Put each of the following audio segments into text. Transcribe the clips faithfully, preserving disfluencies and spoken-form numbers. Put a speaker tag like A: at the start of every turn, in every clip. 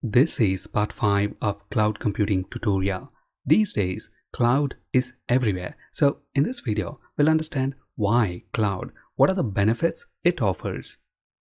A: This is part five of cloud computing tutorial. These days, cloud is everywhere. So in this video, we'll understand why cloud, what are the benefits it offers.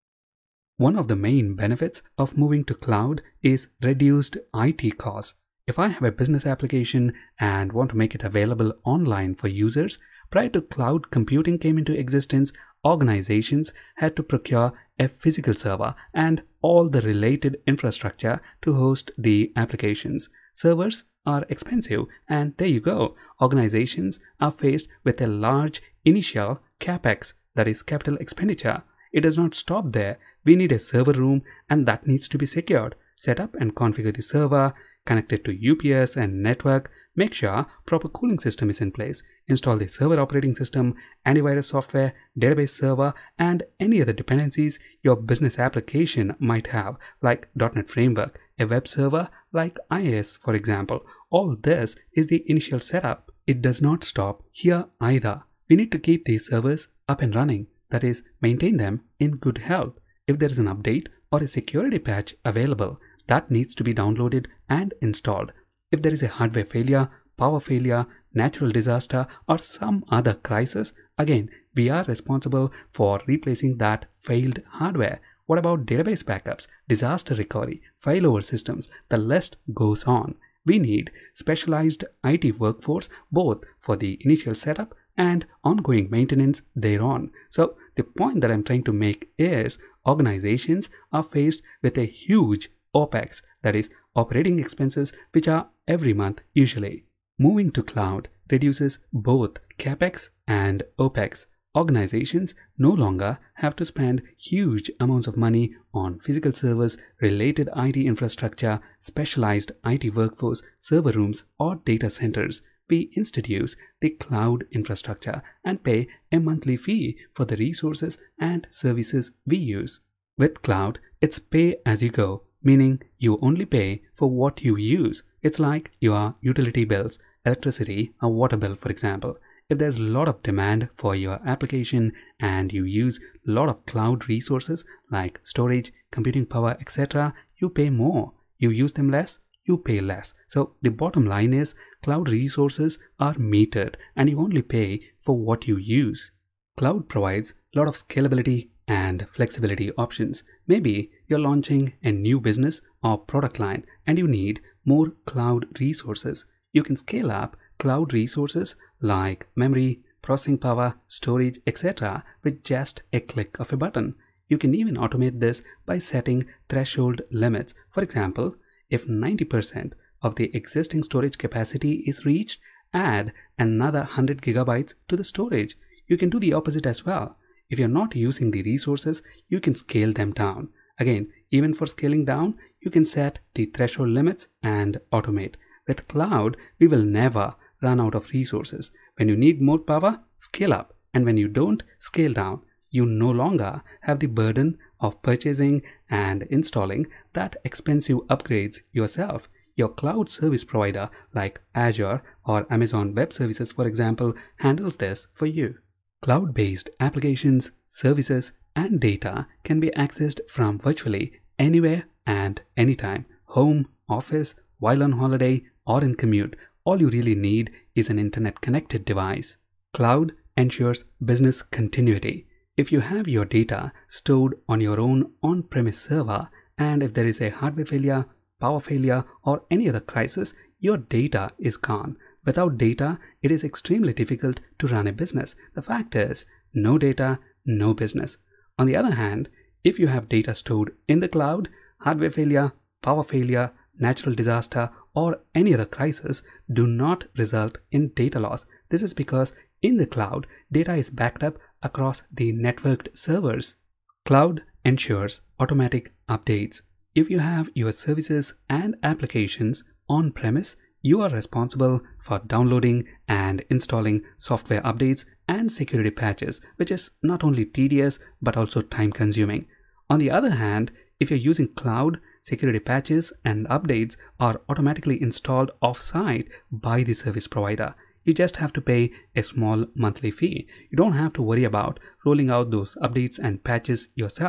A: One of the main benefits of moving to cloud is reduced I T costs. If I have a business application and want to make it available online for users, prior to cloud computing came into existence, organizations had to procure a physical server and all the related infrastructure to host the applications. Servers are expensive, and there you go. Organizations are faced with a large initial Capex, that is capital expenditure. It does not stop there. We need a server room, and that needs to be secured. Set up and configure the server, connect it to U P S and network, make sure proper cooling system is in place, install the server operating system, antivirus software, database server, and any other dependencies your business application might have, like dot net framework, a web server like I I S for example. All this is the initial setup. It does not stop here either. We need to keep these servers up and running, that is, maintain them in good health. If there is an update or a security patch available, that needs to be downloaded and installed. If there is a hardware failure, power failure, natural disaster, or some other crisis, again, we are responsible for replacing that failed hardware. What about database backups, disaster recovery, failover systems? The list goes on. We need specialized I T workforce both for the initial setup and ongoing maintenance thereon. So the point that I'm trying to make is organizations are faced with a huge Opex, that is operating expenses, which are every month usually. Moving to cloud reduces both Capex and Opex. Organizations no longer have to spend huge amounts of money on physical servers, related I T infrastructure, specialized I T workforce, server rooms, or data centers. We introduce the cloud infrastructure and pay a monthly fee for the resources and services we use. With cloud, it's pay as you go, meaning you only pay for what you use. It's like your utility bills, electricity or water bill for example. If there's a lot of demand for your application and you use a lot of cloud resources like storage, computing power, et cetera, you pay more. You use them less, you pay less. So the bottom line is cloud resources are metered and you only pay for what you use. Cloud provides a lot of scalability and flexibility options. Maybe you're launching a new business or product line and you need more cloud resources. You can scale up cloud resources like memory, processing power, storage, et cetera with just a click of a button. You can even automate this by setting threshold limits. For example, if ninety percent of the existing storage capacity is reached, add another one hundred gigabytes to the storage. You can do the opposite as well. If you're not using the resources, you can scale them down. Again, even for scaling down, you can set the threshold limits and automate. With cloud, we will never run out of resources. When you need more power, scale up. And when you don't, scale down. You no longer have the burden of purchasing and installing that expensive upgrades yourself. Your cloud service provider like Azure or Amazon Web Services, for example, handles this for you. Cloud-based applications, services, and data can be accessed from virtually anywhere and anytime. Home, office, while on holiday, or in commute. All you really need is an internet-connected device. Cloud ensures business continuity. If you have your data stored on your own on-premise server, and if there is a hardware failure, power failure, or any other crisis, your data is gone. Without data, it is extremely difficult to run a business. The fact is, no data, no business. On the other hand, if you have data stored in the cloud, hardware failure, power failure, natural disaster, or any other crisis do not result in data loss. This is because in the cloud, data is backed up across the networked servers. Cloud ensures automatic updates. If you have your services and applications on-premise, you are responsible for downloading and installing software updates and security patches, which is not only tedious but also time-consuming. On the other hand, if you're using cloud, security patches and updates are automatically installed off-site by the service provider. You just have to pay a small monthly fee. You don't have to worry about rolling out those updates and patches yourself.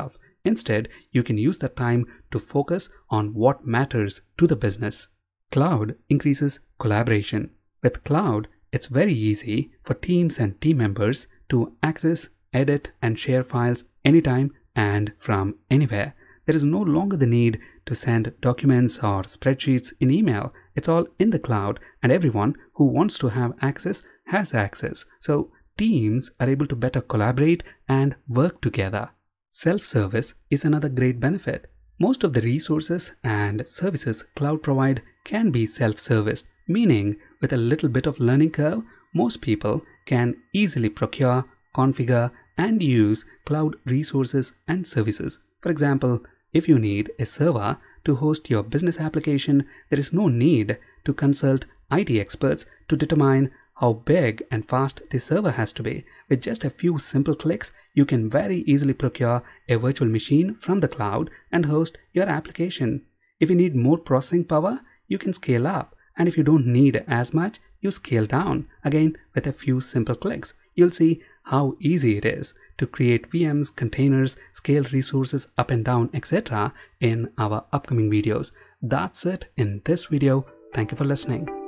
A: Instead, you can use that time to focus on what matters to the business. Cloud increases collaboration. With cloud, it's very easy for teams and team members to access, edit, and share files anytime and from anywhere. There is no longer the need to send documents or spreadsheets in email. It's all in the cloud, and everyone who wants to have access has access. So teams are able to better collaborate and work together. Self-service is another great benefit. Most of the resources and services cloud provide can be self-serviced, meaning with a little bit of learning curve, most people can easily procure, configure, and use cloud resources and services. For example, if you need a server to host your business application, there is no need to consult I T experts to determine how big and fast the server has to be. With just a few simple clicks, you can very easily procure a virtual machine from the cloud and host your application. If you need more processing power, you can scale up, and if you don't need as much, you scale down, again with a few simple clicks. You'll see how easy it is to create V Ms, containers, scale resources up and down, et cetera in our upcoming videos. That's it in this video. Thank you for listening.